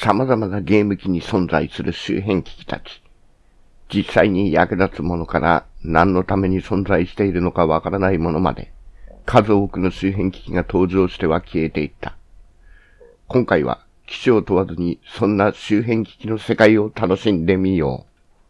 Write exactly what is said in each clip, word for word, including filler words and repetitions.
様々なゲーム機に存在する周辺機器たち。実際に役立つものから何のために存在しているのかわからないものまで、数多くの周辺機器が登場しては消えていった。今回は機種を問わずにそんな周辺機器の世界を楽しんでみよう。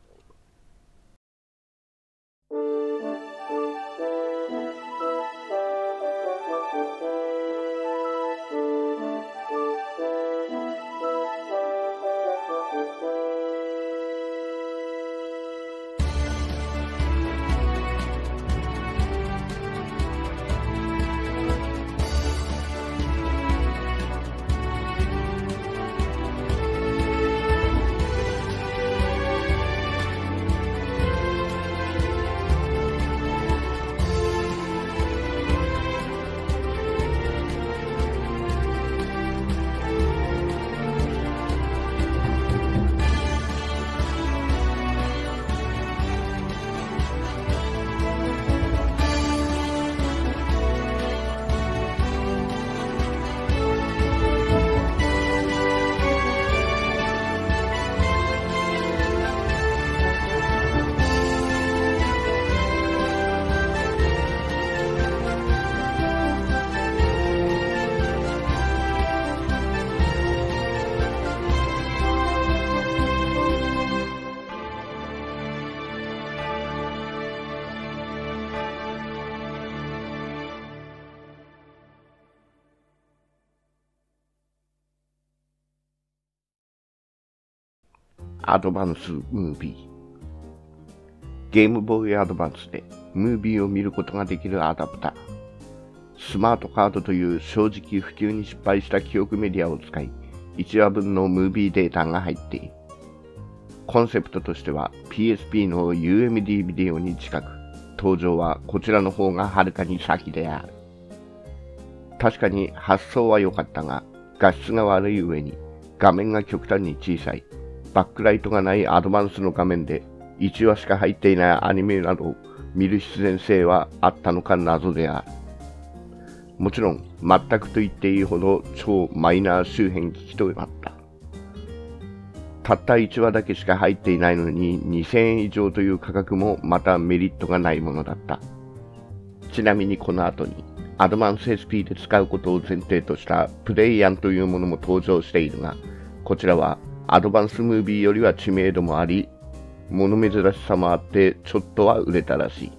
アドバンスムービー。ゲームボーイアドバンスでムービーを見ることができるアダプター。スマートカードという正直普及に失敗した記憶メディアを使い、いちわぶんのムービーデータが入っている。コンセプトとしては ピーエスピー の ユーエムディー ビデオに近く、登場はこちらの方がはるかに先である。確かに発想は良かったが、画質が悪い上に画面が極端に小さい。バックライトがないアドバンスの画面でいちわしか入っていないアニメなどを見る必然性はあったのか謎である。もちろん全くと言っていいほど超マイナー周辺機器となった。たったいちわだけしか入っていないのににせんえん以上という価格もまたメリットがないものだった。ちなみにこの後にアドバンス エスピー で使うことを前提としたプレイアンというものも登場しているが、こちらはアドバンスムービーよりは知名度もあり、物珍しさもあってちょっとは売れたらしい。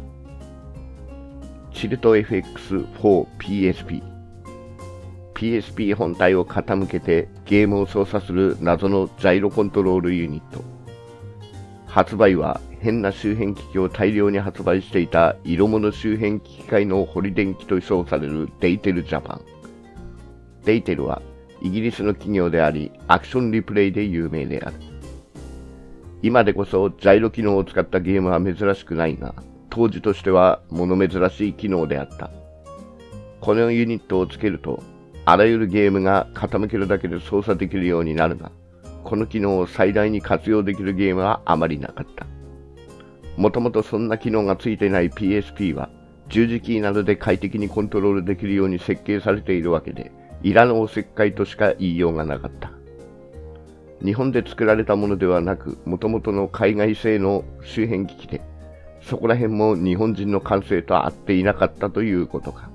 チルト エフエックスフォー ピーエスピー。ピーエスピー 本体を傾けてゲームを操作する謎のジャイロコントロールユニット。発売は変な周辺機器を大量に発売していた色物周辺機器界の堀電機と称されるデイテルジャパン。デイテルはイギリスの企業であり、アクションリプレイで有名である。今でこそジャイロ機能を使ったゲームは珍しくないが、当時としては物珍しい機能であった。このユニットをつけると、あらゆるゲームが傾けるだけで操作できるようになるが、この機能を最大に活用できるゲームはあまりなかった。もともとそんな機能がついていない ピーエスピー は、十字キーなどで快適にコントロールできるように設計されているわけで、いらぬおせっかいとしか言いようがなかった。日本で作られたものではなく、もともとの海外製の周辺機器で、そこら辺も日本人の感性と合っていなかったということか。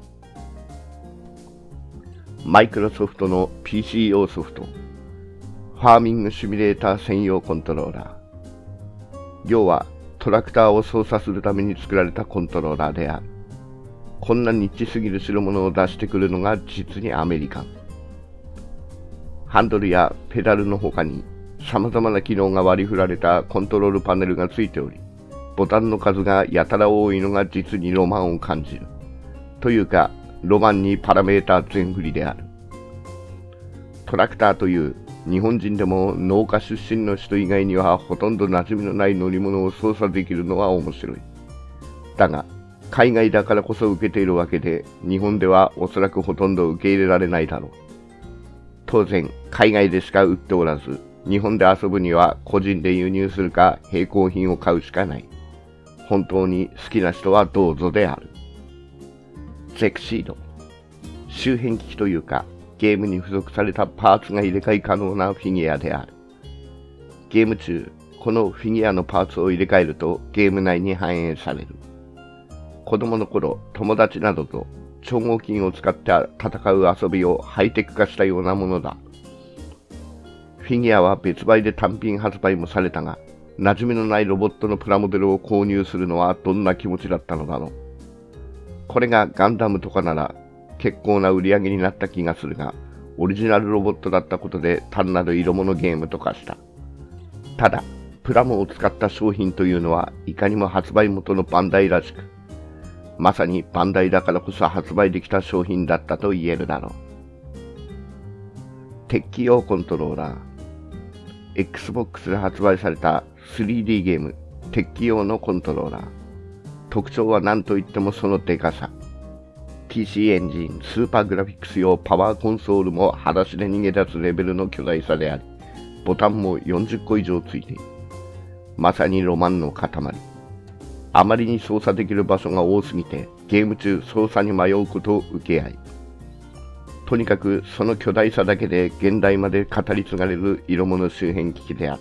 マイクロソフトの ピーシー 用ソフト、ファーミングシミュレーター専用コントローラー。要はトラクターを操作するために作られたコントローラーである。こんなニッチすぎる代物を出してくるのが実にアメリカン。ハンドルやペダルの他に様々な機能が割り振られたコントロールパネルがついており、ボタンの数がやたら多いのが実にロマンを感じる。というか、ロマンにパラメータ全振りである。トラクターという日本人でも農家出身の人以外にはほとんど馴染みのない乗り物を操作できるのは面白い。だが、海外だからこそ受けているわけで、日本ではおそらくほとんど受け入れられないだろう。当然、海外でしか売っておらず、日本で遊ぶには個人で輸入するか並行品を買うしかない。本当に好きな人はどうぞである。ゼクシード。周辺機器というか、 ゲームに付属されたパーツが入れ替え可能なフィギュアである。ゲーム中、このフィギュアのパーツを入れ替えるとゲーム内に反映される。子供の頃、友達などと超合金を使って戦う遊びをハイテク化したようなものだ。フィギュアは別売で単品発売もされたが、馴染みのないロボットのプラモデルを購入するのはどんな気持ちだったのだろう。これがガンダムとかなら結構な売り上げになった気がするが、オリジナルロボットだったことで単なる色物ゲームとかした。ただ、プラモを使った商品というのはいかにも発売元のバンダイらしく、まさにバンダイだからこそ発売できた商品だったと言えるだろう。鉄器用コントローラー。Xbox で発売された スリーディー ゲーム、鉄器用のコントローラー。特徴は何といってもそのデカさ。ピーシー エンジン、スーパーグラフィックス用パワーコンソールも裸足で逃げ出すレベルの巨大さであり、ボタンもよんじゅっこ以上ついている。まさにロマンの塊。あまりに操作できる場所が多すぎて、ゲーム中操作に迷うことを受け合い。とにかくその巨大さだけで現代まで語り継がれる色物周辺機器であった。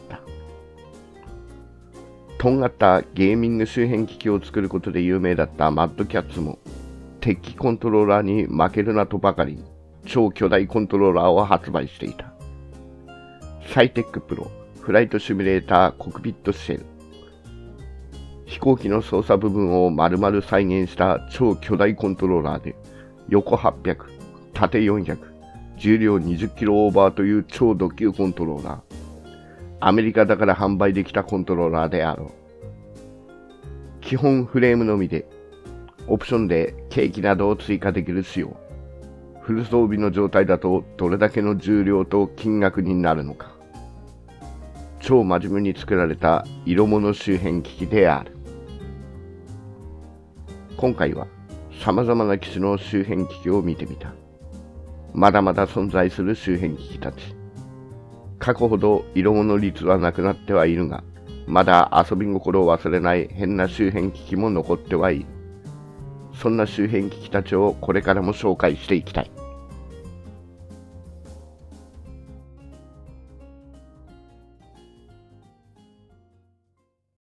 とんがったゲーミング周辺機器を作ることで有名だったマッドキャッツも、鉄器コントローラーに負けるなとばかりに超巨大コントローラーを発売していた。サイテックプロフライトシミュレーターコクピットシェル。飛行機の操作部分を丸々再現した超巨大コントローラーで、横はっぴゃく、縦よんひゃく、重量にじゅっキロオーバーという超ド級コントローラー。アメリカだから販売できたコントローラーであろう。基本フレームのみで、オプションでケーキなどを追加できる仕様。フル装備の状態だとどれだけの重量と金額になるのか。超真面目に作られた色物周辺機器である。今回は様々な機種の周辺機器を見てみた。まだまだ存在する周辺機器たち。過去ほど色物率はなくなってはいるが、まだ遊び心を忘れない変な周辺機器も残ってはいる。そんな周辺機器たちをこれからも紹介していきたい。